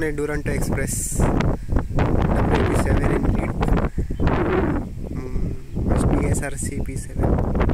Pune Duronto Express WP7 in lead. Must be SRC P7.